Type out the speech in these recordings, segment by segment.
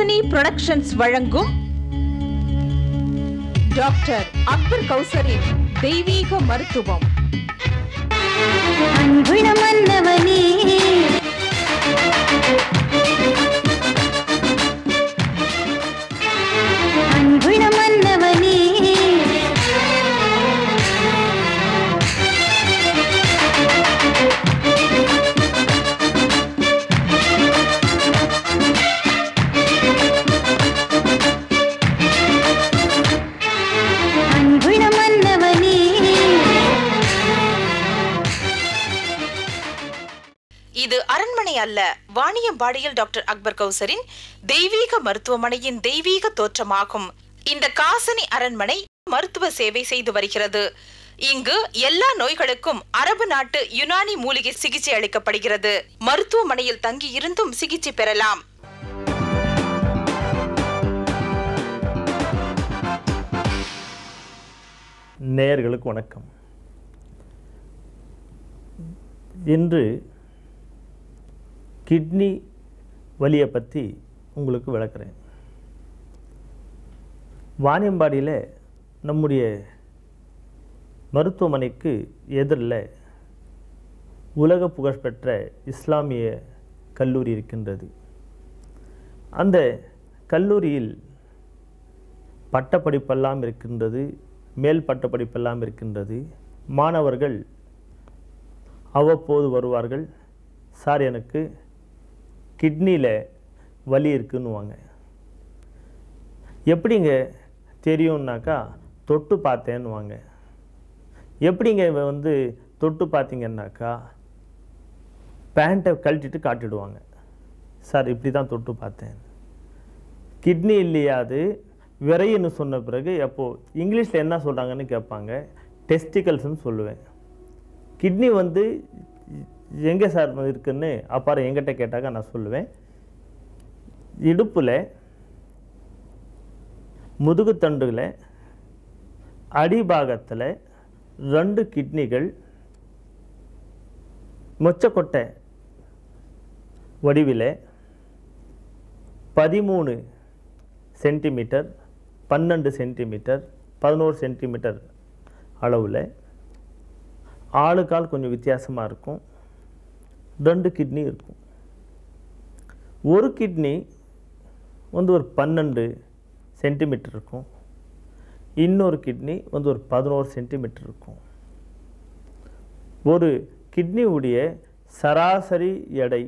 காசினி productions வழங்கும் doctor Akbar கௌசரின் தெய்வீக மருத்துவம். அன்புணமன்னவனே அன்புணமன்னவனே இது அரண்மனை அல்ல, வாணியம்பாடியில் டாக்டர் அக்பர் கௌசரின் தெய்வீக மருத்துவமனையின் தெய்வீக தோற்றமாகும். இந்த காசினி அரண்மனை மருத்துவ சேவை செய்து வருகிறது. இங்கு எல்லா நோய்களுக்கும் அரபு நாட்டு யுனானி மூலிகை சிகிச்சை அளிக்கப்படுகிறது. மருத்துவமனையில் தங்கி இருந்தும் சிகிச்சை பெறலாம். நேயர்களுக்கு வணக்கம். இன்று கிட்னி வலியை பற்றி உங்களுக்கு விளக்குறேன். வாணியம்பாடியில் நம்முடைய மருத்துவமனைக்கு எதிரில் உலக புகழ்பெற்ற இஸ்லாமிய கல்லூரி இருக்கின்றது. அந்த கல்லூரியில் பட்டப்படிப்பெல்லாம் இருக்கின்றது, மேல் பட்டப்படிப்பெல்லாம் இருக்கின்றது. மாணவர்கள் அவ்வப்போது வருவார்கள். சார், எனக்கு கிட்னியில் வலி இருக்குன்னுவாங்க. எப்படிங்க தெரியும்னாக்கா தொட்டு பார்த்தேன்னுவாங்க. எப்படிங்க தொட்டு பார்த்தீங்கன்னாக்கா பேண்ட்டை கழட்டிட்டு காட்டிடுவாங்க. சார், இப்படி தான் தொட்டு பார்த்தேன். கிட்னி இல்லையா அது விரைன்னு சொன்ன பிறகு அப்போது இங்கிலீஷில் என்ன சொல்கிறாங்கன்னு கேட்பாங்க. டெஸ்டிகல்ஸ்ன்னு சொல்லுவேன். கிட்னி எங்கே சார் இருக்குன்னு அப்பாரு எங்கிட்ட கேட்டாக்க நான் சொல்லுவேன், இடுப்பில், முதுகுத்தண்டுல, அடிபாகத்தில் 2 கிட்னிகள் மொச்சக்கொட்டை வடிவில் 13 சென்டிமீட்டர், 12 சென்டிமீட்டர், 11 சென்டிமீட்டர் அளவில், ஆளுக்கால் கொஞ்சம் வித்தியாசமாக இருக்கும். 2 கிட்னி இருக்கும். ஒரு கிட்னி ஒரு 12 சென்டிமீட்டர் இருக்கும். இன்னொரு கிட்னி ஒரு 11 சென்டிமீட்டர் இருக்கும். ஒரு கிட்னியுடைய சராசரி எடை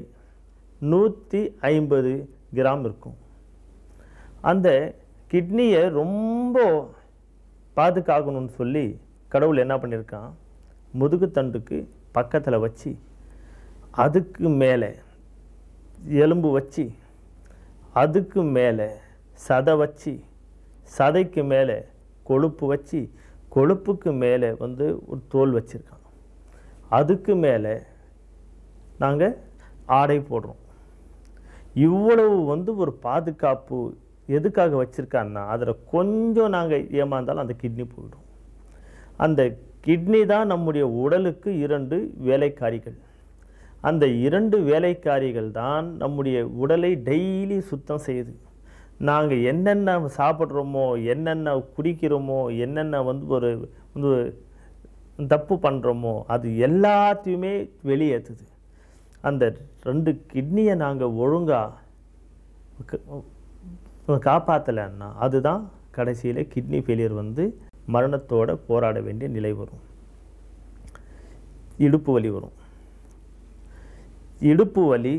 150 கிராம் இருக்கும். அந்த கிட்னியை ரொம்ப பாதுகாக்கணும்னு சொல்லி கடவுள் என்ன பண்ணியிருக்கான், முதுகுத்தண்டுக்கு பக்கத்தில் வச்சு, அதுக்கு மேலே எலும்பு வச்சு, அதுக்கு மேலே சதை வச்சு, சதைக்கு மேலே கொழுப்பு வச்சு, கொழுப்புக்கு மேலே ஒரு தோல் வச்சுருக்கான். அதுக்கு மேலே நாங்கள் ஆடை போடுறோம். இவ்வளவு ஒரு பாதுகாப்பு எதுக்காக வச்சுருக்கான்னா, அதில் கொஞ்சம் நாங்கள் ஏமாந்தாலும் அந்த கிட்னி போயிடும். அந்த கிட்னி தான் நம்முடைய உடலுக்கு 2 வேலைக்காரிகள். அந்த 2 வேலைக்காரிகள் தான் நம்முடைய உடலை டெய்லி சுத்தம் செய்யுது. நாங்கள் என்னென்ன சாப்பிட்றோமோ, என்னென்ன குடிக்கிறோமோ, என்னென்ன ஒரு தப்பு பண்ணுறோமோ அது எல்லாத்தையுமே வெளியேற்றுது. அந்த 2 கிட்னியை நாங்கள் ஒழுங்காக காப்பாற்றலைன்னா அதுதான் கடைசியில் கிட்னி ஃபெயிலியர் மரணத்தோட போராட வேண்டிய நிலை வரும். இடுப்பு வலி வரும். இடுப்பு வலி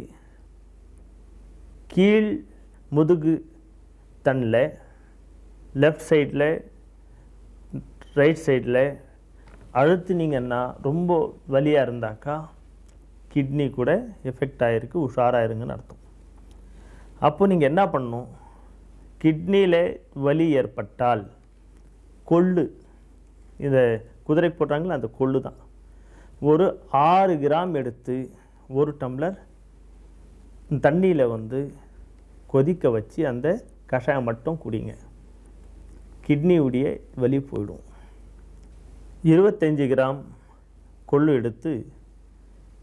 கீழ் முதுகு தண்டில், லெஃப்ட் சைடில், ரைட் சைடில் அழுத்தினீங்கன்னா ரொம்ப வலியாக இருந்தாக்கா கிட்னி கூட எஃபெக்ட் ஆகிருக்கு, உஷாராயிருங்கன்னு அர்த்தம். அப்போ நீங்கள் என்ன பண்ணணும், கிட்னியில் வலி ஏற்பட்டால் கொள்ளு, இந்த குதிரை போட்டாங்களே அந்த கொள்ளு தான், ஒரு 6 கிராம் எடுத்து 1 டம்ளர் தண்ணியில் கொதிக்க வச்சு அந்த கஷாயம் மட்டும் குடிங்க. கிட்னியுடைய வலி போயிடும். 25 கிராம் கொள்ளு எடுத்து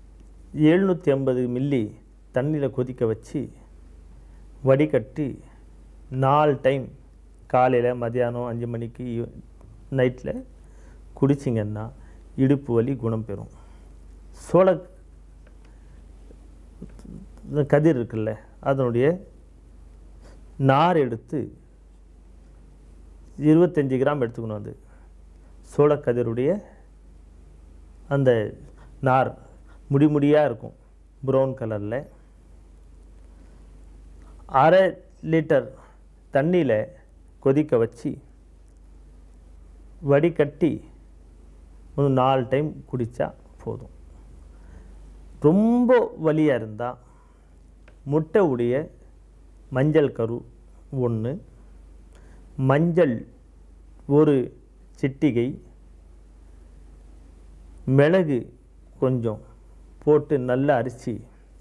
750 மில்லி தண்ணியில் கொதிக்க வச்சு வடிகட்டி 4 டைம் காலையில், மதியானம் 5 மணிக்கு, நைட்டில் குடிச்சிங்கன்னா இடுப்பு வலி குணம் பெறும். சோள கதிர் இருக்குல்ல, அதனுடைய நார் எடுத்து 25 கிராம் எடுத்துக்கணும். அது சோளக்கதிருடைய அந்த நார் முடியாக இருக்கும், ப்ரௌன் கலரில். 1/2 லிட்டர் தண்ணியில் கொதிக்க வச்சு வடிகட்டி ஒரு 4 டைம் குடித்தா போதும். ரொம்ப வலியாக இருந்தால் முட்டை உடைய மஞ்சள் கரு 1, மஞ்சள் 1 சிட்டிகை, மிளகு கொஞ்சம் போட்டு நல்லா அரிசி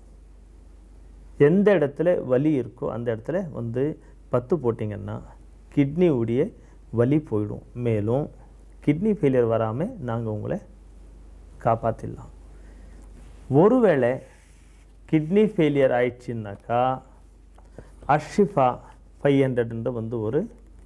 எந்த இடத்துல வலி இருக்கோ அந்த இடத்துல வந்து 10 போட்டிங்கன்னா கிட்னி உடைய வலி போயிடும். மேலும் கிட்னி ஃபெயிலியர் வராமல் நாங்கள் உங்களை காப்பாற்றிடலாம். ஒருவேளை கிட்னி ஃபெயிலியர் ஆயிடுச்சுன்னாக்கா அஷ்ஷிஃபா 500 வந்து ஒரு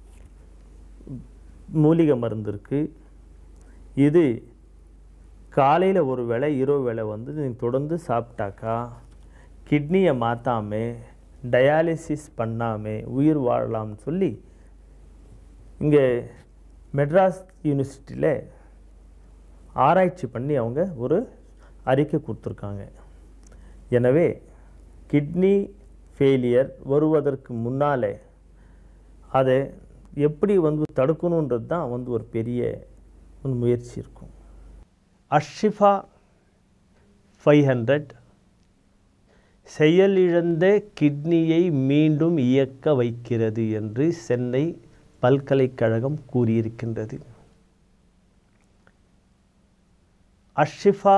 மூலிகை மருந்து இருக்குது. இது காலையில் ஒரு வேளை, இரவு வேளை வந்து நீங்கள் தொடர்ந்து சாப்பிட்டாக்கா கிட்னியை மாற்றாமல் டயாலிசிஸ் பண்ணாமல் உயிர் வாழலாம்னு சொல்லி இங்கே மெட்ராஸ் யூனிவர்சிட்டியில் ஆராய்ச்சி பண்ணி அவங்க ஒரு அறிக்கை கொடுத்துருக்காங்க. எனவே கிட்னி ஃபெயிலியர் வருவதற்கு முன்னாலே அதை எப்படி வந்து தடுக்கணுன்றது தான் வந்து ஒரு பெரிய முயற்சி இருக்கும். அஷ்ஷிஃபா 500 செயலிழந்த கிட்னியை மீண்டும் இயக்க வைக்கிறது என்று சென்னை பல்கலைக்கழகம் கூறியிருக்கின்றது. அஷ்ஷிஃபா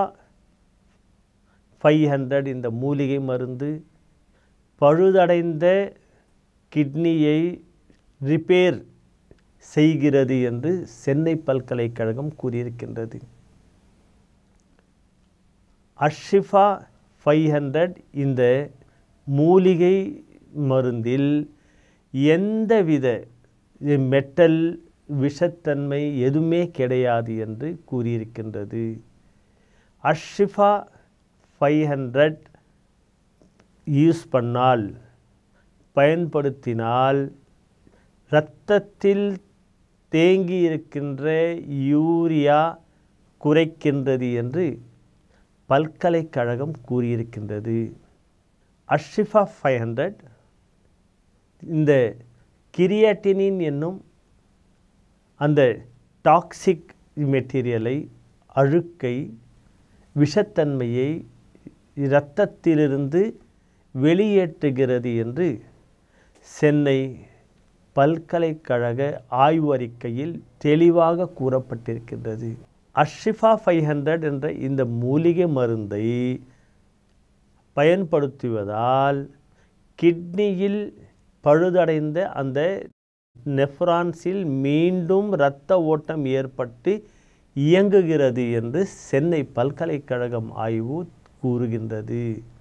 500 இந்த மூலிகை மருந்து பழுதடைந்த கிட்னியை ரிப்பேர் செய்கிறது என்று சென்னை பல்கலைக்கழகம் கூறியிருக்கின்றது. அஷ்ஷிஃபா 500 இந்த மூலிகை மருந்தில் எந்தவித மெட்டல் விஷத்தன்மை எதுவுமே கிடையாது என்று கூறியிருக்கின்றது. அஷ்ஷிஃபா 500 யூஸ் பண்ணால், பயன்படுத்தினால் இரத்தத்தில் தேங்கி இருக்கின்ற யூரியா குறைக்கின்றது என்று பல்கலைக்கழகம் கூறியிருக்கின்றது. அஷ்ஷிஃபா 500 இந்த கிரியாட்டினின் என்னும் அந்த டாக்ஸிக் மெட்டீரியலை, அழுக்கை, விஷத்தன்மையை இரத்தத்திலிருந்து வெளியேற்றுகிறது என்று சென்னை பல்கலைக்கழக ஆய்வு அறிக்கையில் தெளிவாக கூறப்பட்டிருக்கின்றது. அஷ்ஷிஃபா 500 என்ற இந்த மூலிகை மருந்தை பயன்படுத்துவதால் கிட்னியில் பழுதடைந்த அந்த நெஃப்ரான்ஸில் மீண்டும் இரத்த ஓட்டம் ஏற்பட்டு இயங்குகிறது என்று சென்னை பல்கலைக்கழகம் ஆய்வு கூறுகின்றது.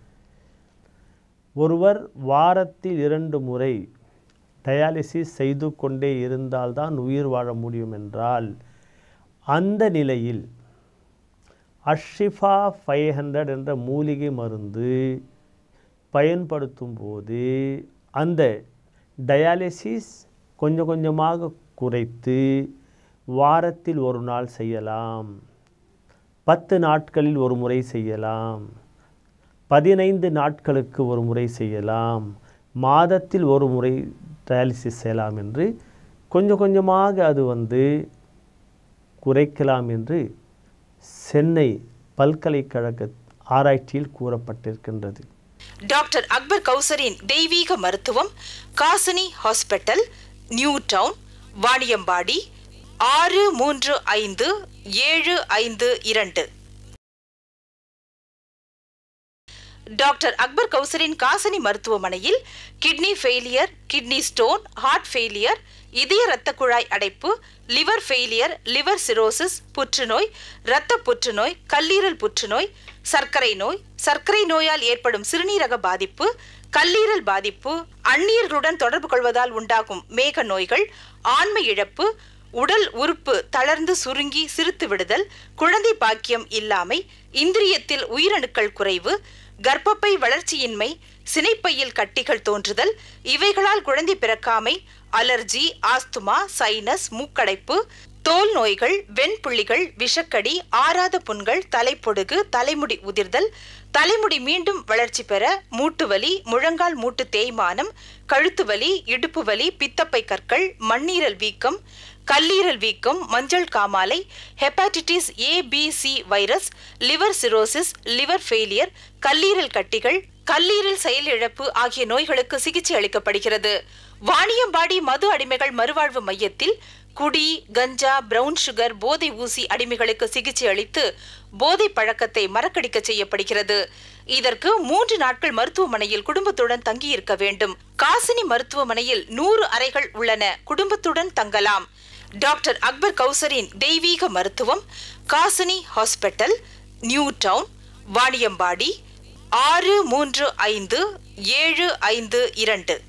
ஒருவர் வாரத்தில் 2 முறை டயாலிசிஸ் செய்து கொண்டே இருந்தால்தான் உயிர் வாழ முடியும் என்றால், அந்த நிலையில் அஷ்ஷிஃபா 500 என்ற மூலிகை மருந்து பயன்படுத்தும் போது அந்த டயாலிசிஸ் கொஞ்சம் கொஞ்சமாக குறைத்து வாரத்தில் 1 நாள் செய்யலாம், 10 நாட்களில் 1 முறை செய்யலாம், 15 நாட்களுக்கு 1 முறை செய்யலாம், மாதத்தில் 1 முறை டயாலிசிஸ் செய்யலாம் என்று கொஞ்சம் கொஞ்சமாக அது வந்து குறைக்கலாம் என்று சென்னை பல்கலைக்கழக ஆராய்ச்சியில் கூறப்பட்டிருக்கின்றது. டாக்டர் அக்பர் கௌசரின் தெய்வீக மருத்துவம், Kasini hospital, new town, Vaniyambadi 635752. Doctor Akbar கௌசரின் காசினி மருத்துவமனையில் kidney failure, kidney stone, heart failure, இதய இரத்த குழாய் அடைப்பு, லிவர் ஃபெயிலியர், லிவர் சிரோசிஸ், புற்றுநோய், இரத்த புற்றுநோய், கல்லீரல் புற்றுநோய், சர்க்கரை நோய், சர்க்கரை நோயால் ஏற்படும் சிறுநீரக பாதிப்பு, கல்லீரல் பாதிப்பு, அந்நியர்களுடன் தொடர்பு கொள்வதால் உண்டாகும் மேக நோய்கள், ஆண்மை இழப்பு, உடல் உறுப்பு தளர்ந்து சுருங்கி சிறுத்து விடுதல், குழந்தை பாக்கியம் இல்லாமை, இந்திரியத்தில் உயிரணுக்கள் குறைவு, கர்ப்பப்பை வளர்ச்சியின்மை, சினைப்பையில் கட்டிகள் தோன்றுதல், இவைகளால் குழந்தை பிறக்காமை, அலர்ஜி, ஆஸ்துமா, சைனஸ், மூக்கடைப்பு, தோல் நோய்கள், வெண்புள்ளிகள், விஷக்கடி, ஆறாத புண்கள், தலைப்பொடுகு, தலைமுடி உதிர்தல், தலைமுடி மீண்டும் வளர்ச்சி பெற, மூட்டுவலி, முழங்கால் மூட்டு தேய்மானம், கழுத்து வலி, இடுப்பு வலி, பித்தப்பை கற்கள், மண்ணீரல் வீக்கம், கல்லீரல் வீக்கம், மஞ்சள் காமாலை, hepatitis ABC virus, liver cirrhosis, liver failure, கல்லீரல் கட்டிகள், கல்லீரல் செயலிழப்பு ஆகிய நோய்களுக்கு சிகிச்சை அளிக்கப்படுகிறது. வாணியம்பாடி மது அடிமைகள் மறுவாழ்வு மையத்தில் குடி, கஞ்சா, பிரவுன் சுகர், போதை ஊசி அடிமைகளுக்கு சிகிச்சை அளித்து போதை பழக்கத்தை மறக்கடிக்க செய்யப்படுகிறது. இதற்கு 3 நாட்கள் மருத்துவமனையில் குடும்பத்துடன் தங்கியிருக்க வேண்டும். காசினி மருத்துவமனையில் 100 அறைகள் உள்ளன. குடும்பத்துடன் தங்கலாம். டாக்டர் அக்பர் கௌசரின் தெய்வீக மருத்துவம், Kasini hospital, new town, Vaniyambadi, 635752.